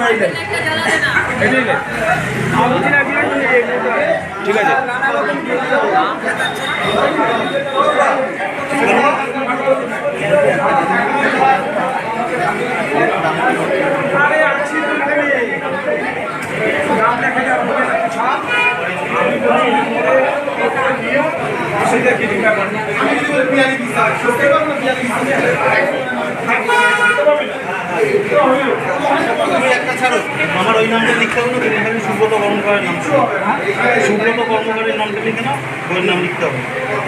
ঠিক আছে আমার ওই নামটা লিখতে হবে না, তুমি এখানে সুব্রত কর্মকারের নাম, সুব্রত কর্মকারের নামটা লিখে না, ওই নাম লিখতে হবে।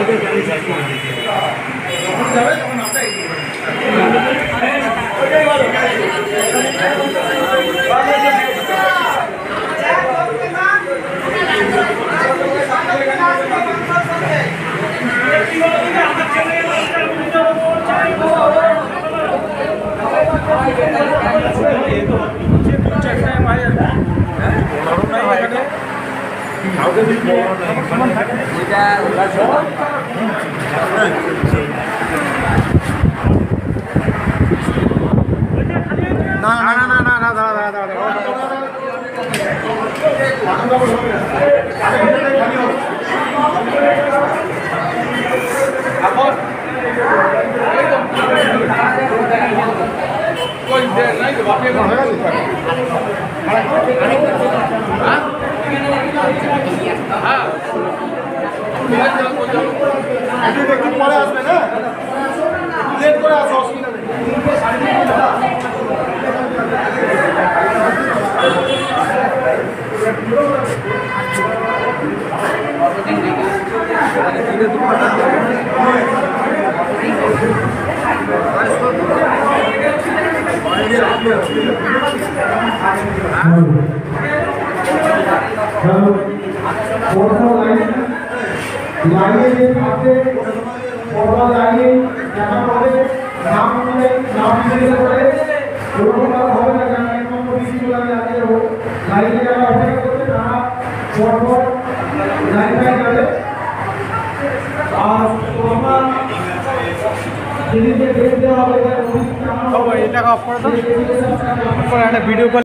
না না না না না দাঁড়া একটু পরে আসবে না, লেট করে আসো, অসুবিধা নেই। लाइए जे आपसे पौधा लाइए जहाँ पौधे नाम ले करे लोगों का होगा ना जहाँ इनको किसी को लग जाते हो लाइए जहाँ होगा तो जहाँ पौधों लाइन पे जाते और तो हमारा जिन्हें देखते हो आप इधर वो भी काम हो এটা অফ করে দাও, একটা ভিডিও